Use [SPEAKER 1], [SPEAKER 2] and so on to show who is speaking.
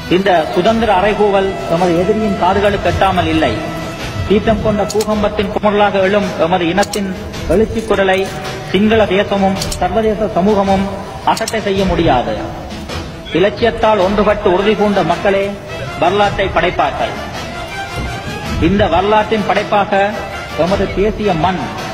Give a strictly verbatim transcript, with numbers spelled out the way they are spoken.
[SPEAKER 1] இந்த சுதந்திர அறைகூவல் எமது எதிரியின் காதுகளுக்கு எட்டாமல் இல்லை. சீற்றம் கொண்ட பூகம்பத்தின் குமுறலாக எழும் எமது இனத்தின் எழுச்சி குரலை சிங்கள தேசமும் சர்வதேச சமூகமும் அசட்டை செய்ய முடியாது. இலட்சியத்தால் ஒன்றுபட்டு உறுதி பூண்ட மக்களே வரலாற்றை படைப்பார்கள். இந்த வரலாற்றின் படைப்பாக எமது தேசிய மண்